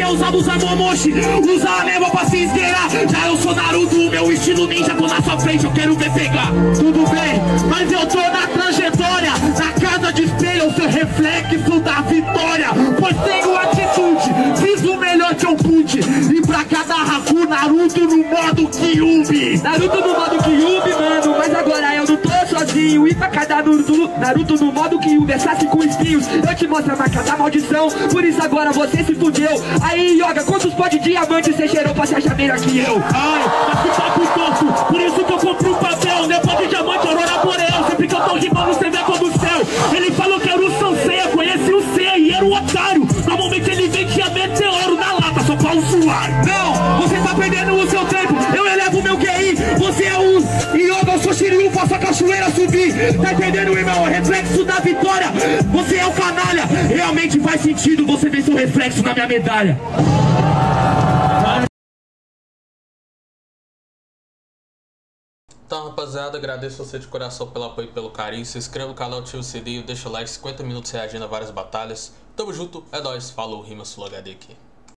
Deus abusa Momoshi, usa a névoa pra se esgueirar. Já eu sou Naruto, o meu estilo ninja, tô na sua frente, eu quero ver pegar. Tudo bem, mas eu tô na trajetória, na casa de espelho, eu sou reflexo da vitória. Pois tenho atitude, fiz o melhor que eu pude. E pra cada Haku, Naruto no modo Kyuubi. Naruto no modo Kyuubi, mano, mas agora eu não tô sozinho. E pra cada Naruto, Naruto no modo Kyuubi, Sasuke com espinhos, eu te mostro a marca da maldição. Por isso agora você se fudeu. Aí, Yoga, quantos pó de diamante você cheirou pra se achar melhor que eu? Ai, mas que papo torto, por isso que eu compro um papel. Né, pó de diamante, aurora boreal. Sempre que eu tô rimando, você vê como o céu. Ele falou que era o Sansei, conheci o C e era o otário. Normalmente ele vendia meteoro na lata, só pra usuário. Não, você tá perdendo o seu tempo, eu elevo o meu Q I. Você é o Yoga, eu sou Shiryu, faço a cachoeira subir. Tá entendendo, irmão? É reflexo da vitória. Você é o canalha, realmente faz sentido você ver seu reflexo na minha medalha. Então, rapaziada, agradeço você de coração pelo apoio e pelo carinho. Se inscreva no canal, ativa o sininho, deixa o like, cinquenta minutos reagindo a várias batalhas. Tamo junto, é nóis, falou, Rima Sul H D aqui.